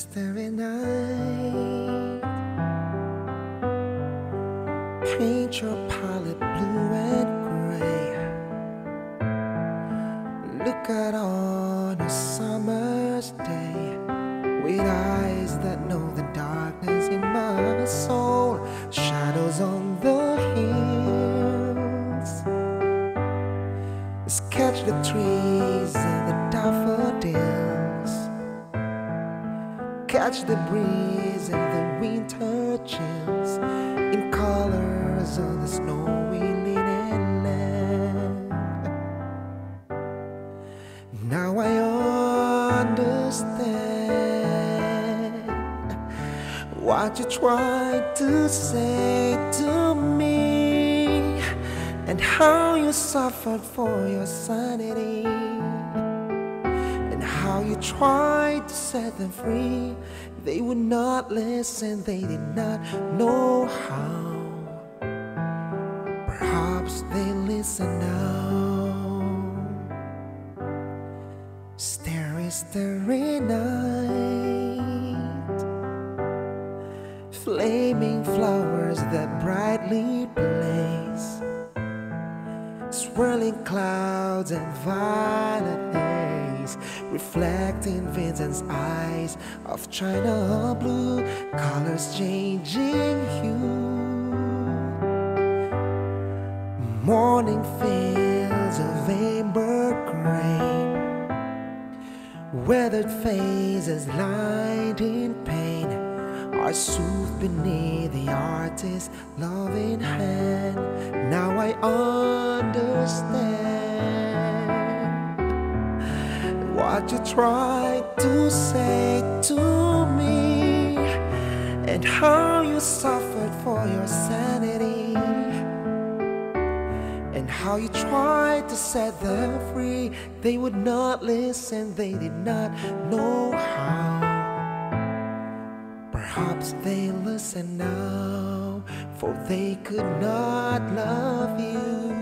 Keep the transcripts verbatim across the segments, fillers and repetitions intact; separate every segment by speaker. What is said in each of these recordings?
Speaker 1: starry night. Paint your palette blue and gray. Look out on a summer's day with eyes that know the darkness in my soul. Shadows on the hills. Sketch the trees and the daffodils. Catch the breeze and the winter chills in colors on the snowy linen land. Now I understand what you tried to say to me, and how you suffered for your sanity, and how you tried to set them free. They would not listen, they did not know how. Perhaps they listen now. Starry, starry night. Flaming flowers that brightly blaze. Swirling clouds and violet haze, reflecting Vincent's eyes of china blue, colors changing hue. Morning fields of amber grain, weathered faces lined in pain, are soothed beneath the artist's loving hand. Now I understand what you tried to say to me, and how you suffered for your sanity, and how you tried to set them free. They would not listen, they did not know how. Perhaps they listen now, for they could not love you.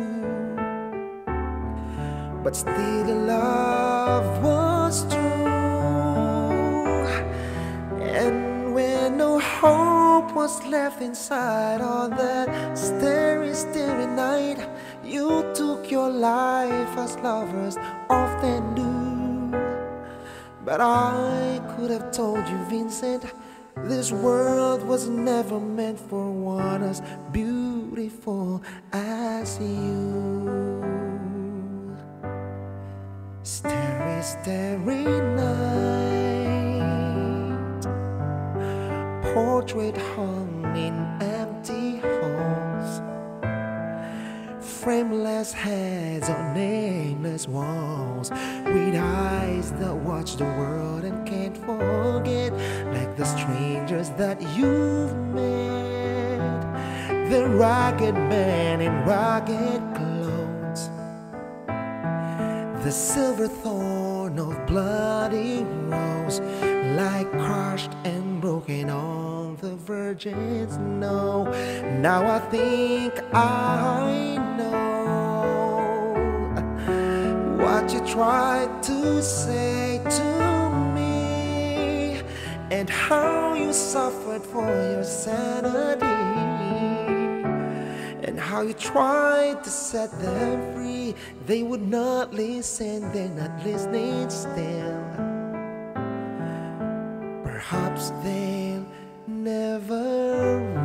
Speaker 1: But still the love was true. And when no hope was left inside on that starry, starry night, you took your life as lovers often do. But I could have told you, Vincent, this world was never meant for one as beautiful as you. Starry, starry night. Portrait hung in empty halls. Frameless heads on nameless walls, with eyes that watch the world and can't forget, like the strangers that you've met. The ragged man in ragged clothes, the silver thorn of bloody rose, like crushed and broken on the virgin's snow. Now I think I know what you tried to say to me, and how you suffered for your sanity, and how you tried to set them free. They would not listen, they're not listening still. Perhaps they'll never